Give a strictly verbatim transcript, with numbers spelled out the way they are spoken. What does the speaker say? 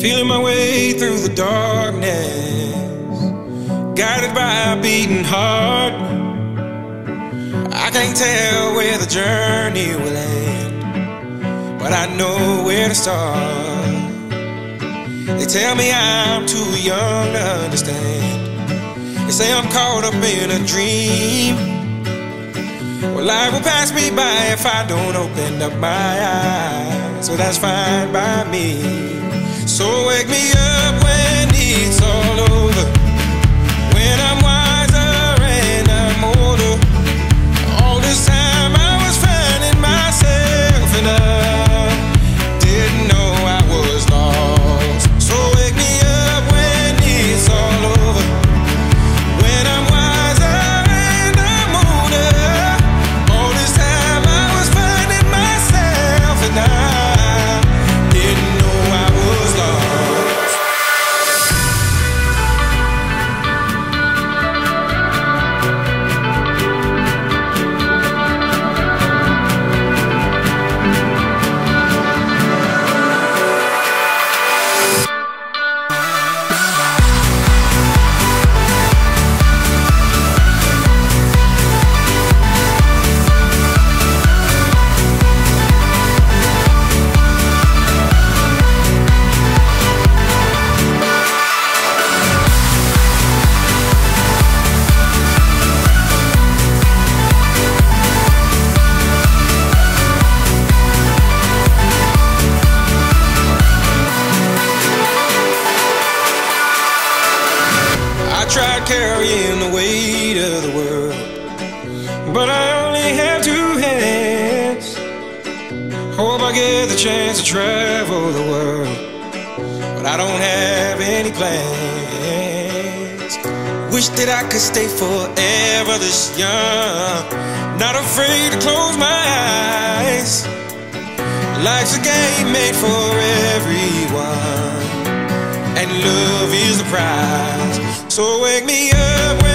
Feeling my way through the darkness, guided by a beating heart. I can't tell where the journey will end, but I know where to start. They tell me I'm too young to understand. They say I'm caught up in a dream. Well, life will pass me by if I don't open up my eyes, so that's fine by me. So wake me up when it's all over, when I'm wiser and I'm older. All this time I was finding myself and I didn't know I was lost. So wake me up when it's all over, when I'm wiser and I'm older. All this time I was finding myself and I didn't know I was lost. I tried carrying the weight of the world, but I only have two hands. Hope I get the chance to travel the world, but I don't have any plans. Wish that I could stay forever this young, not afraid to close my eyes. Life's a game made for everyone, and love is the prize. So wake me up when